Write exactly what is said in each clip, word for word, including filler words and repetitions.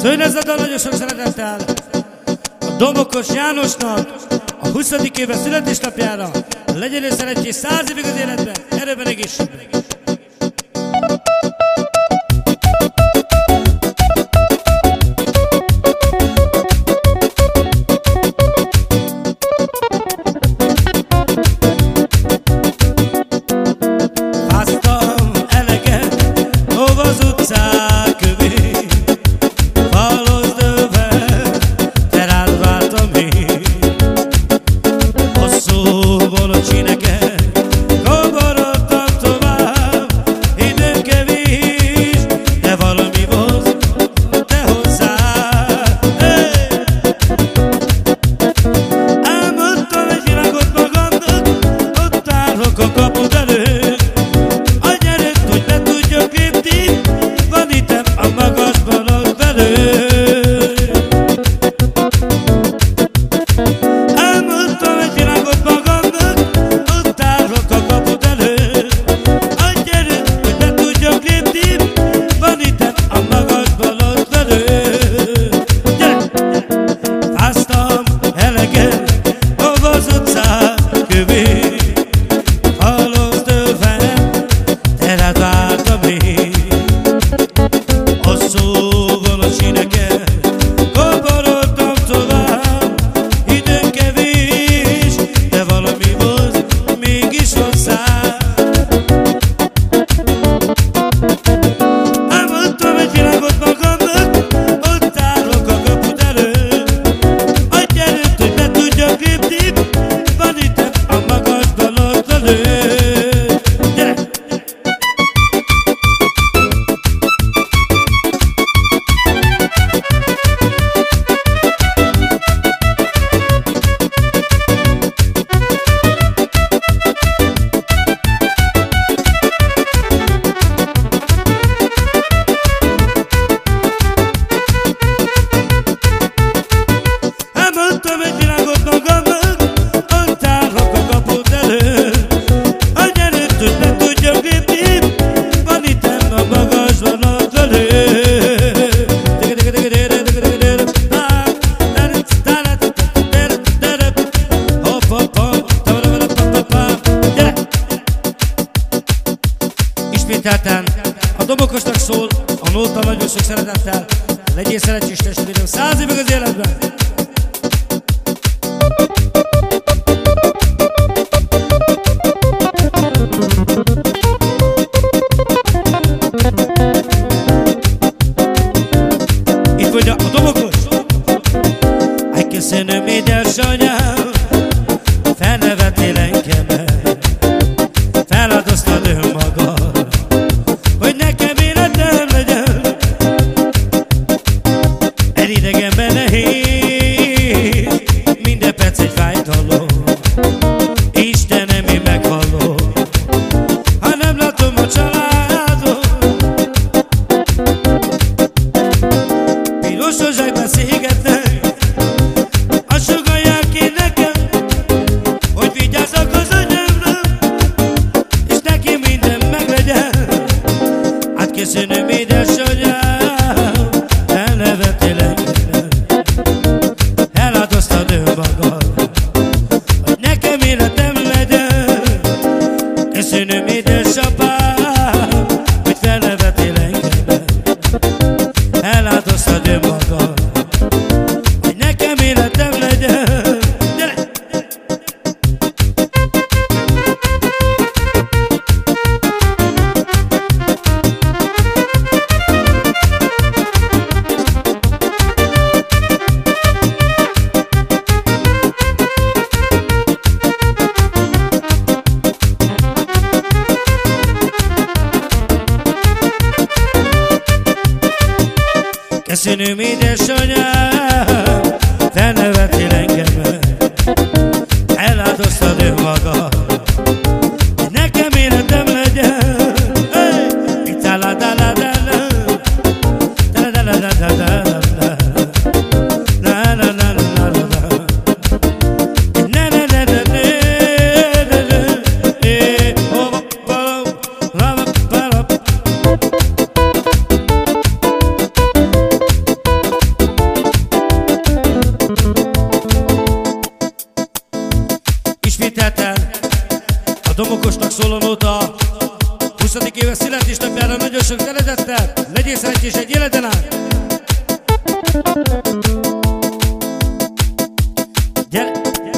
Szóljon ez a dal nagyon sok szeretettel a Domokos Jánosnak a huszadik éve születésnapjára. Legyen ő szerencsés száz évig az életben, erőben, egészségben. A Domokosnak szól a nóta nagyon sok szeretettel. Legyél szerencsés testvérem, száz évig az életben. Itt vagy a Domokos. Ay, köszönöm édesanyám, felnevettél engemet, feladoztad önmagad, hogy nekem életem legyen. Elidegenben nehéz, minden perc egy fájdalom. Istenem, én meghallom, ha nem látom a családot. Piros rozsák beszélgetnek, azt sugallják ki nekem, hogy vigyázzak az anyámra, és neki minden meglegyen. Hát köszönöm édesanyám, elnevettél engem, eladoztad önmagad, hogy nekem életem legyen. Köszönöm édesapám, hogy felnevettél engem, eladoztad önmagad, hogy nekem életem legyen. Gyere! Köszönöm édesanyám, felnevettél engem, eladoztad önmagad, hogy nekem életem legyen. Hey! Taladala-dala, taladala-dala-dala, la-la-la-la-la-la, na-na-na-na-na-na-na, oh-oh-oh-oh-oh. szól a nóta. huszadik éves születésnapjára nagyon sok szeretettel. Legyél szerencsés egy életen át. Gyere!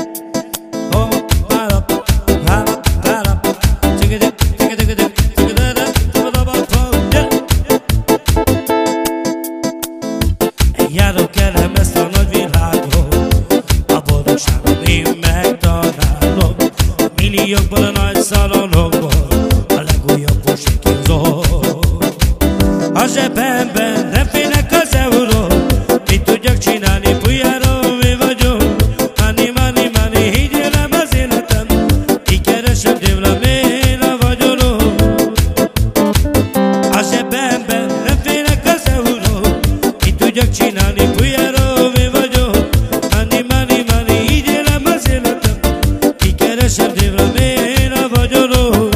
Járok elem ezt a nagy világot, a boldogságot én megtalálom. Milliókból a nagy szalonokból a legújabb busikizom. A zsebemben nem félek az euró, mit tudjak csinálni, pujárom én vagyok. Money, money, money, higgyél rám az életem, így keresem délem én a vagyonom. A zsebemben nem félek az euró, mit tudjak csinálni, pujárom én vagyok. Money, money, money, így élem az életem, így keresem délem én a vagyonom.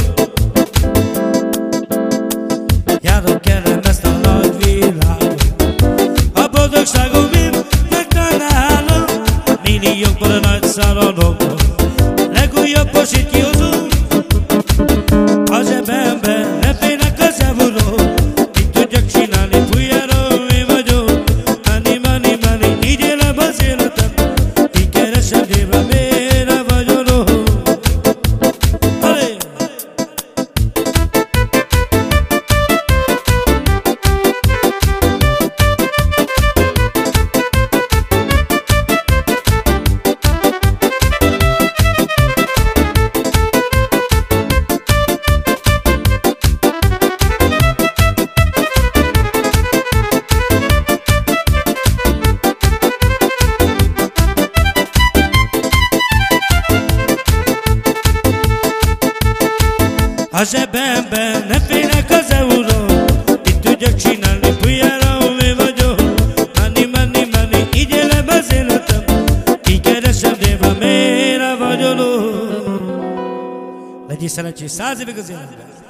Járok elem ezt a nagy világot, a boldogságom én megtalálom. Milliókból a nagy szalonokból legújabb posit kihozom. A zsebemben nem félek az euró, mit tudjak csinálni, pujárom én vagyok. Money, money, money, így élem az életem, így keresem délem én a vagyonom. Allé! A zsebemben nem félek az euró, mit tudjak csinálni, pujárom én vagyok. Money, money, money, így élem az életem, így keresem délem én a vagyonom. Legyél szerencsés száz évig az életben.